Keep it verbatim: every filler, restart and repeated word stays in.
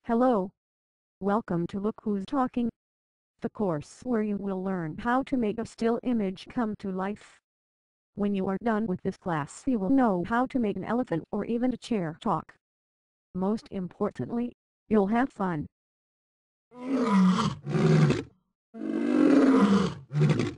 Hello. Welcome to Look Who's Talking, the course where you will learn how to make a still image come to life. When you are done with this class, you will know how to make an elephant or even a chair talk. Most importantly, you'll have fun.